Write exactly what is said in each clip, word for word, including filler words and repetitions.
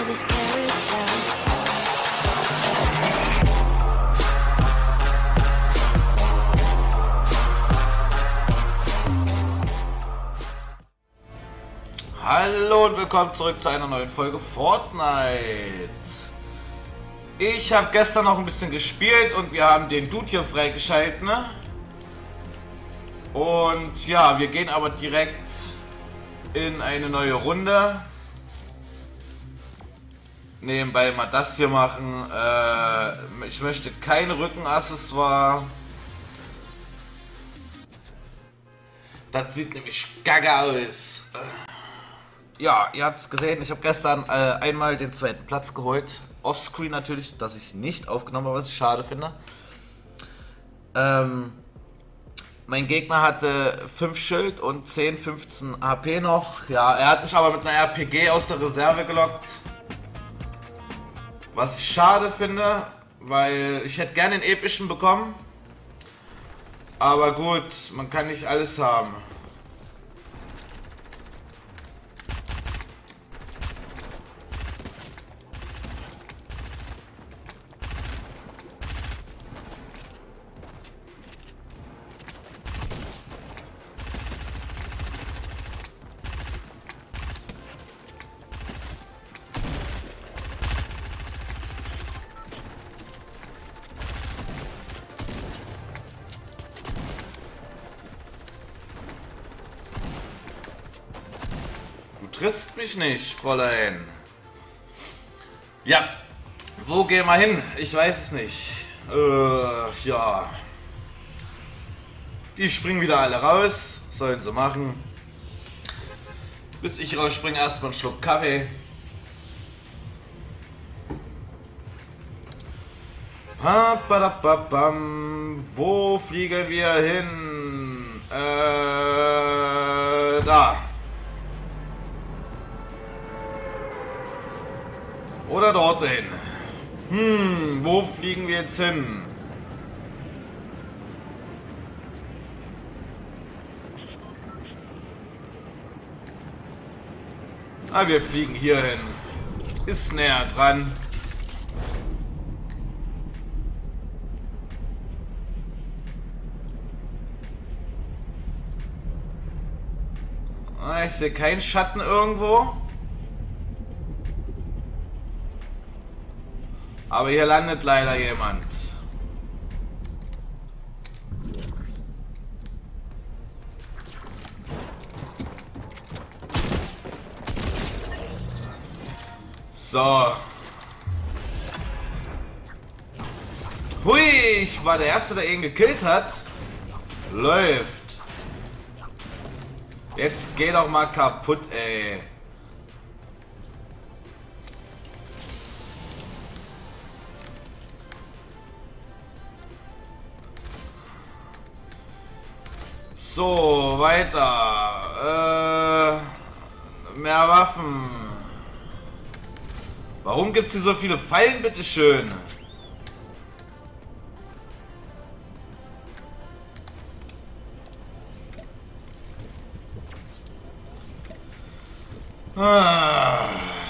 this carousel. Hallo und willkommen zurück zu einer neuen Folge Fortnite. Ich habe gestern noch ein bisschen gespielt und wir haben den Dude hier freigeschaltet, ne? Und ja, wir gehen aber direkt in eine neue Runde. Nebenbei mal das hier machen. Äh, ich möchte kein Rückenaccessoire. Das sieht nämlich gaga aus. Ja, ihr habt es gesehen, ich habe gestern äh, einmal den zweiten Platz geholt. Offscreen natürlich, dass ich nicht aufgenommen habe, was ich schade finde. Ähm, mein Gegner hatte fünf Schild und zehn, fünfzehn H P noch. Ja, er hat mich aber mit einer R P G aus der Reserve gelockt. Was ich schade finde, weil ich hätte gerne den epischen bekommen. Aber gut, man kann nicht alles haben. Du triffst mich nicht, Fräulein. Ja, wo gehen wir hin? Ich weiß es nicht. Äh, ja. Die springen wieder alle raus. Sollen sie machen. Bis ich rausspringe, erstmal einen Schluck Kaffee. Pa, pa, da, pa, pam. Wo fliegen wir hin? Äh, da. Oder dorthin. Hm, wo fliegen wir jetzt hin? Ah, wir fliegen hier hin. Ist näher dran. Ah, ich sehe keinen Schatten irgendwo. Aber hier landet leider jemand. So. Hui, ich war der Erste, der ihn gekillt hat. Läuft. Jetzt geh doch mal kaputt, ey. So, weiter. Äh, mehr Waffen. Warum gibt es hier so viele Fallen, bitteschön? Ah.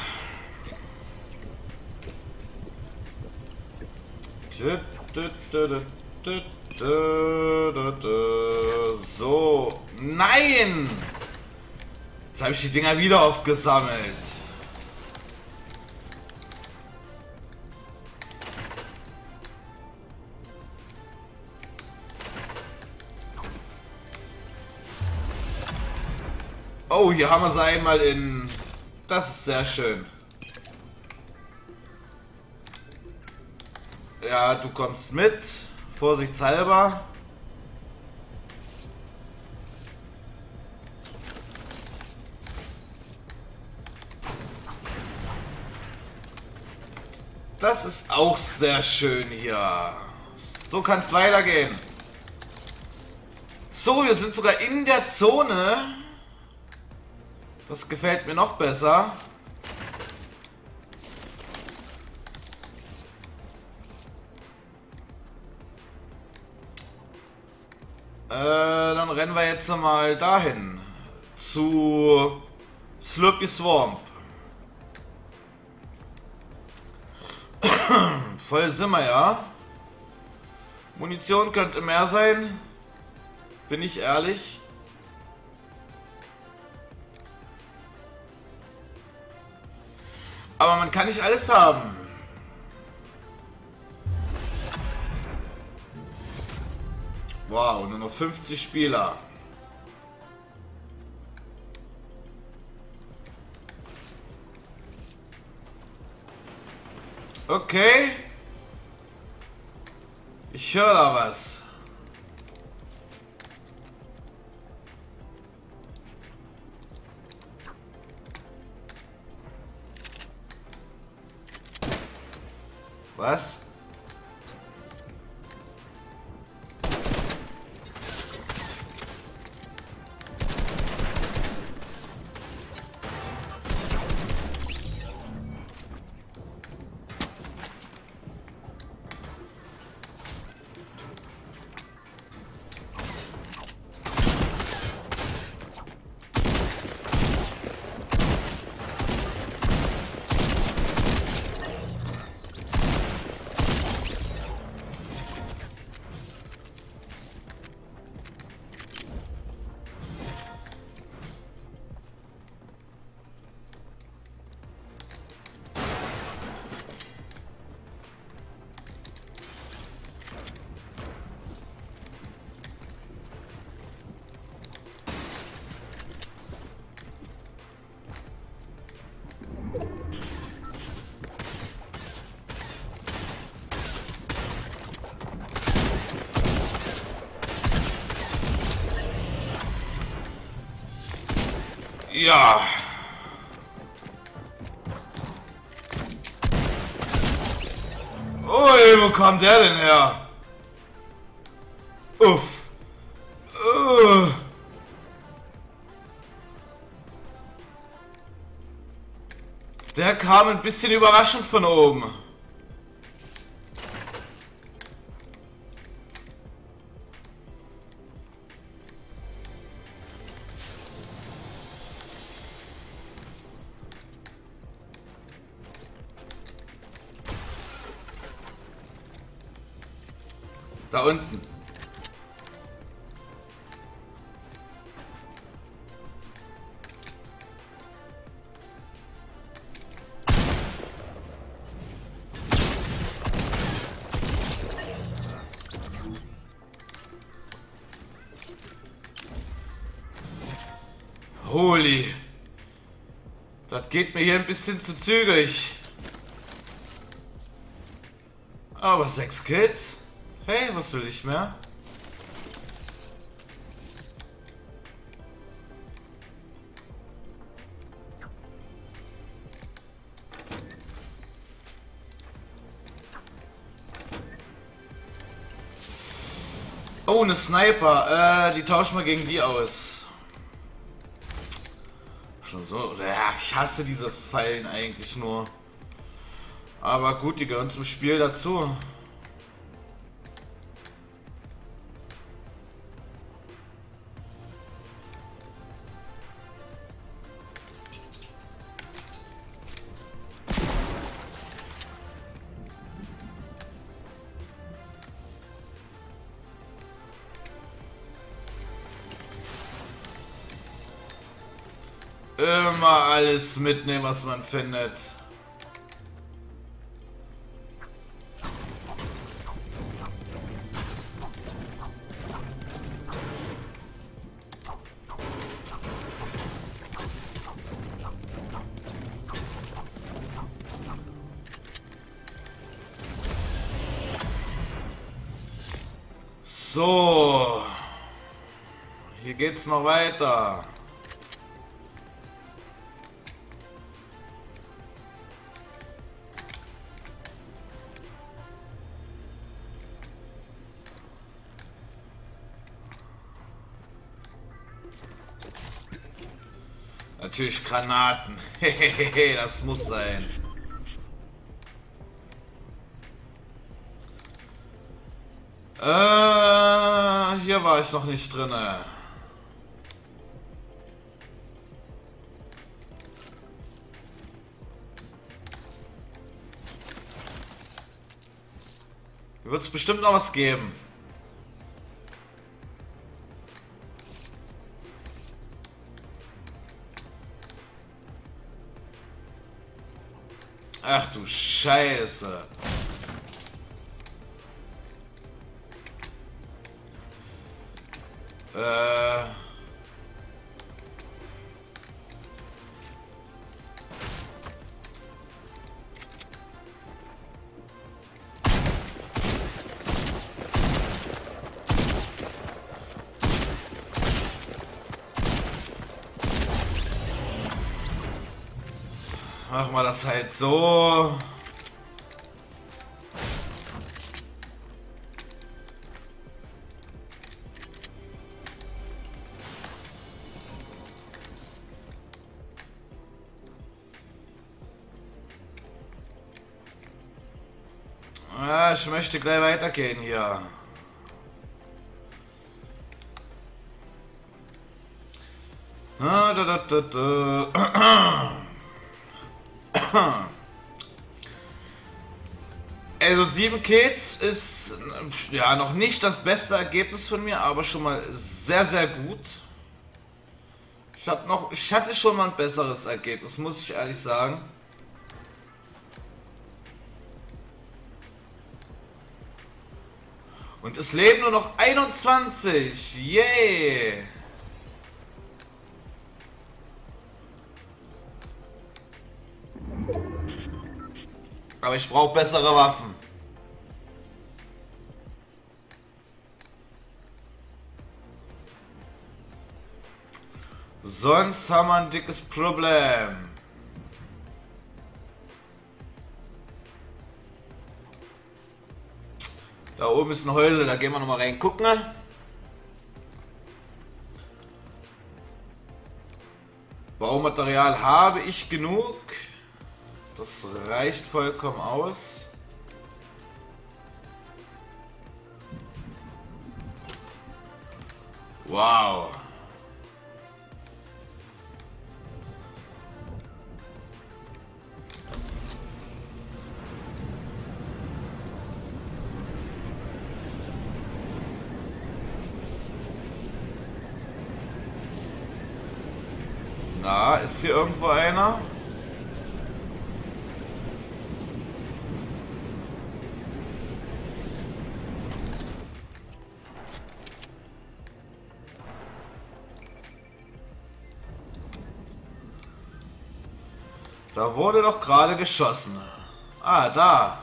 So, nein! Jetzt habe ich die Dinger wieder aufgesammelt. Oh, hier haben wir sie einmal in... Das ist sehr schön. Ja, du kommst mit. Vorsichtshalber. Das ist auch sehr schön hier. So kann es weitergehen. So, wir sind sogar in der Zone. Das gefällt mir noch besser. Äh, dann rennen wir jetzt mal dahin. Zu Slurpy Swamp. Voll sind wir, ja. Munition könnte mehr sein. Bin ich ehrlich. Aber man kann nicht alles haben. Wow, nur noch fünfzig Spieler. Okay. Ich höre da was. Was? Ja. Ui, wo kam der denn her? Uff. Uh. Der kam ein bisschen überraschend von oben. Da unten. Holy. Das geht mir hier ein bisschen zu zügig. Aber sechs Kills? Hey, was will ich mehr? Oh, eine Sniper. Äh, die tauschen wir gegen die aus. Schon so. Ja, ich hasse diese Fallen eigentlich nur. Aber gut, die gehören zum Spiel dazu. Immer alles mitnehmen, was man findet. So. Hier geht's noch weiter. Natürlich Granaten. Hehehe, das muss sein. Äh, hier war ich noch nicht drinne. Hier wird es bestimmt noch was geben. Ach du Scheiße. Äh... Machen wir das halt so. Ja, ich möchte gleich weitergehen hier. Ah, da, da, da, da. Also sieben Kills ist ja noch nicht das beste Ergebnis von mir, aber schon mal sehr, sehr gut. Ich, hab noch, ich hatte schon mal ein besseres Ergebnis, muss ich ehrlich sagen. Und es leben nur noch einundzwanzig. Yay! Aber ich brauche bessere Waffen. Sonst haben wir ein dickes Problem. Da oben ist ein Häusel, da gehen wir nochmal rein gucken. Baumaterial habe ich genug. Das reicht vollkommen aus. Wow. Na, ist hier irgendwo einer? Da wurde doch gerade geschossen. Ah, da.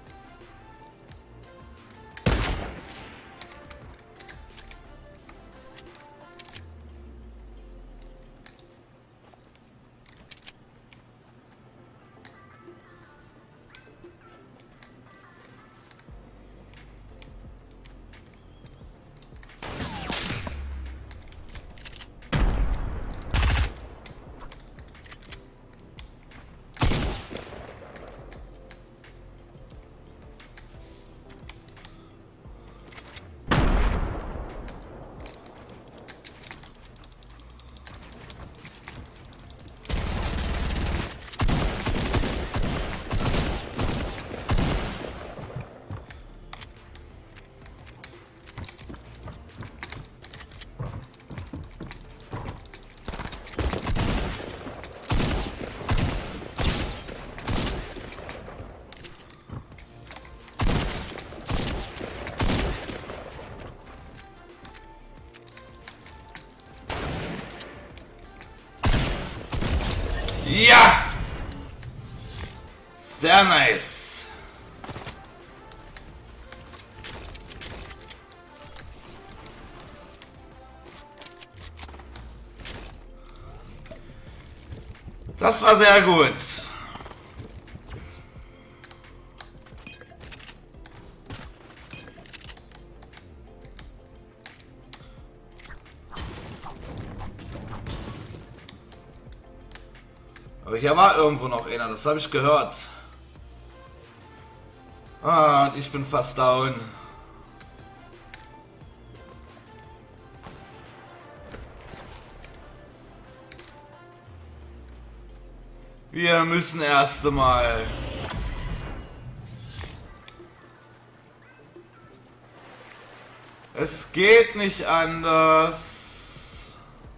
Ja! Sehr nice. Das war sehr gut. Aber hier war irgendwo noch einer, das habe ich gehört. Ah, und ich bin fast down. Wir müssen erst einmal. Es geht nicht anders.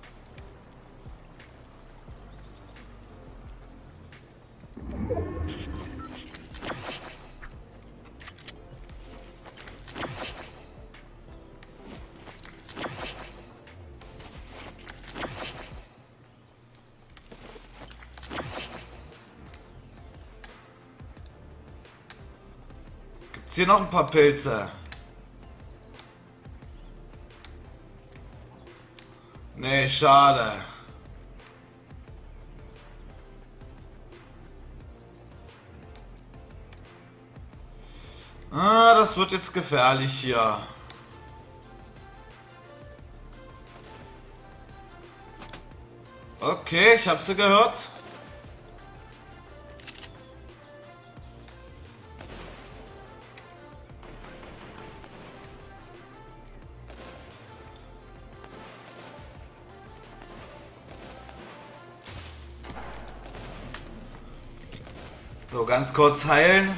Gibt's hier noch ein paar Pilze? Nee, schade. Ah, das wird jetzt gefährlich hier. Okay, ich habe sie gehört. So, ganz kurz heilen.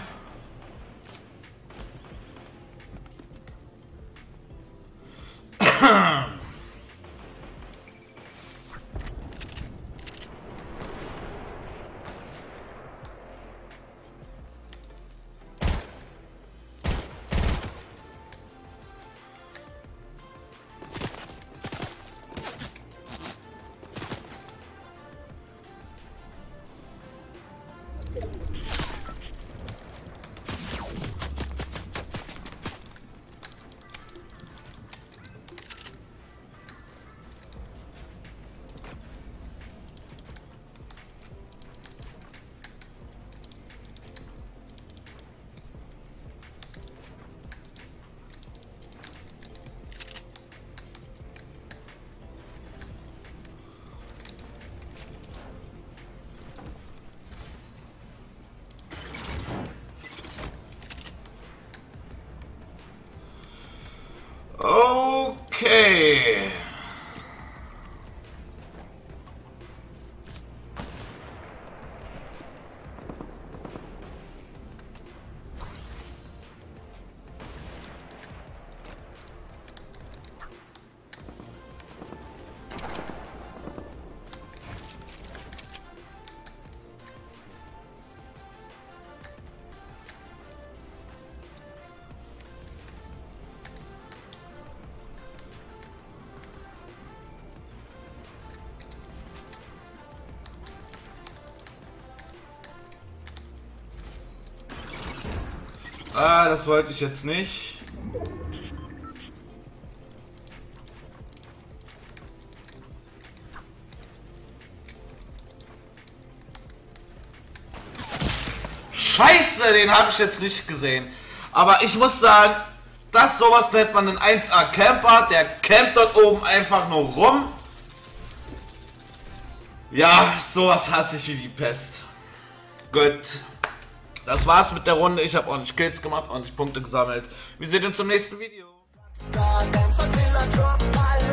Okay. Ah, das wollte ich jetzt nicht. Scheiße, den habe ich jetzt nicht gesehen. Aber ich muss sagen, das sowas nennt man einen eins A Camper. Der campt dort oben einfach nur rum. Ja, sowas hasse ich wie die Pest. Gut. Das war's mit der Runde. Ich habe ordentlich Kills gemacht, ordentlich Punkte gesammelt. Wir sehen uns im nächsten Video.